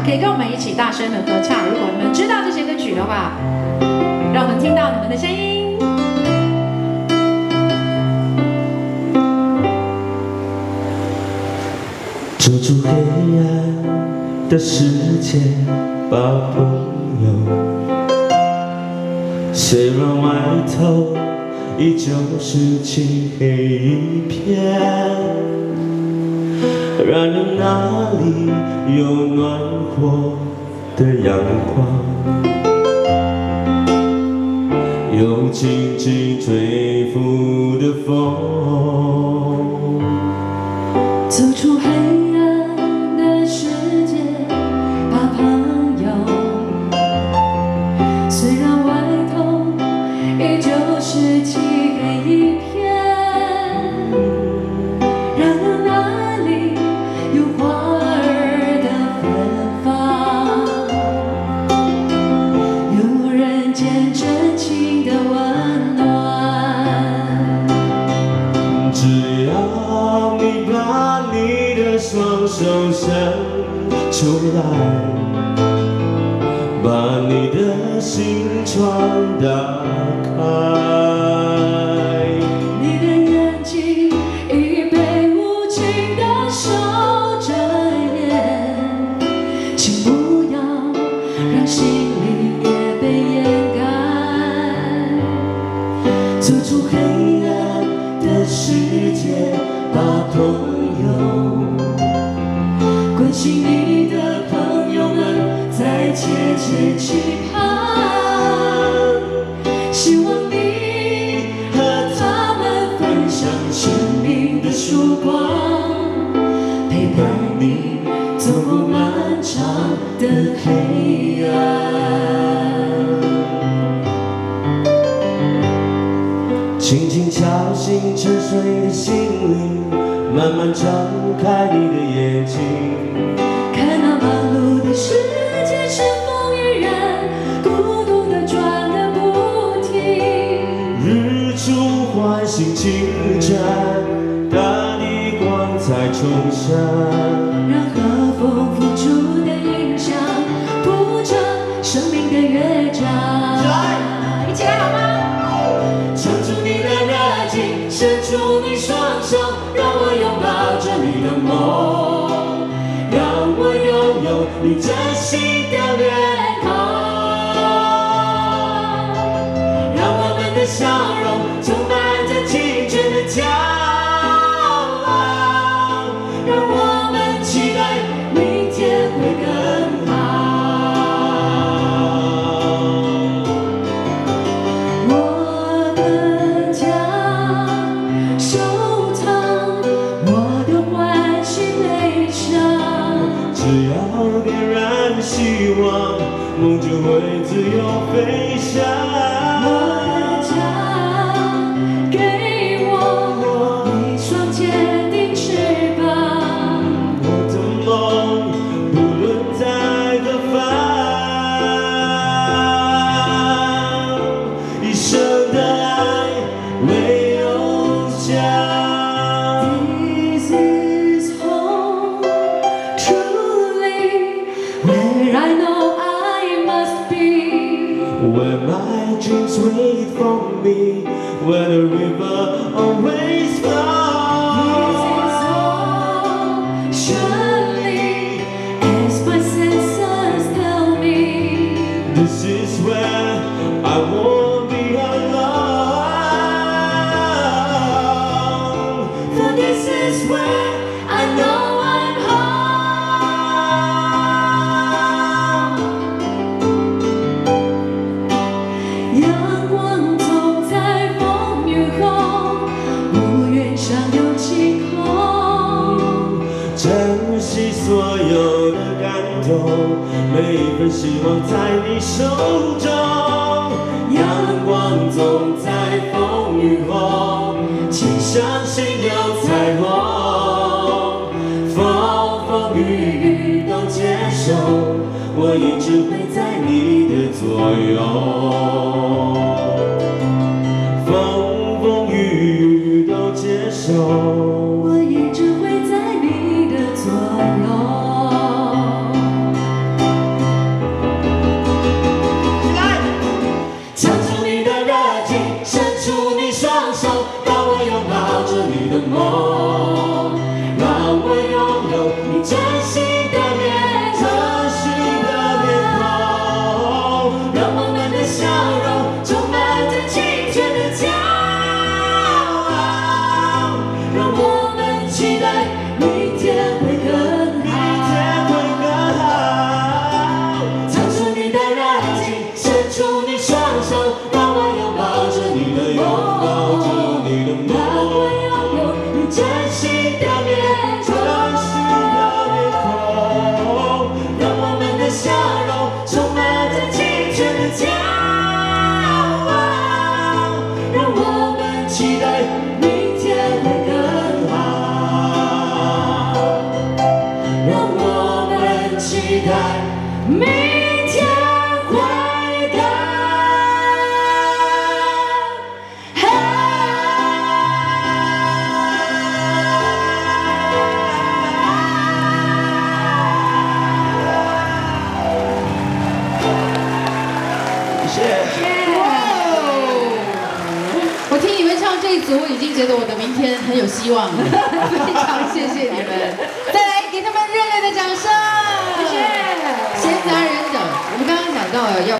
可以跟我们一起大声的合唱。如果你们知道这些歌曲的话，让我们听到你们的声音。 走出黑暗的世界，把朋友，虽然外头依旧是漆黑一片，然而那里有暖和的阳光，有轻轻吹拂的风。 走出黑暗的世界，把朋友，虽然外头依旧是漆黑一片，然而那里有花儿的芬芳，有人间真情的温暖。 只要你把你的双手伸出来，把你的心窗打开， 你的眼睛已被无情的手遮掩，请不要让心里也被掩盖。走出黑暗的世界，把朋友，关心你的朋友们在切切期盼，希望你和他们分享生命的曙光，陪伴你走过漫长的黑暗。 轻轻敲醒沉睡的心灵，慢慢张开你的眼睛， 看那忙碌的世界是风与人，孤独的转个不停。 日出唤醒清晨，大地光彩重生， 让和风付出的影响谱成生命的乐章。 一起来好吗？ 唱出你的热情，伸出你双手，让我拥抱着你的梦，让我拥有你真心的脸孔，让我们的笑容充满着青春的骄傲，让我们期待明天会更好。我的家收藏我的欢喜悲伤， 只要点燃希望，梦就会自由飞翔。 我的家给我一双坚定翅膀， 我的梦不论在何方，一生的爱唯有家。 This is home, truly, where I know I must be. Where my dreams wait for me, where the river always This flows. is home, surely, as my senses tell me. This is where I won't be alone. For this is where I know I'm home. 阳光总在风雨后，屋檐上有晴空。 珍惜所有的感动，每一份希望在你手中。阳光总在风雨后，请相信有彩虹。风风雨雨都接受，我一直会在你的左右。风风雨雨都接受。 我一直会在你的左右。 明天会更好。 谢谢。 我听你们唱这一组，我已经觉得我的明天很有希望了。非常谢谢你们，再来给他们热烈的掌声。谢谢。闲杂人等，我们刚刚讲到了要。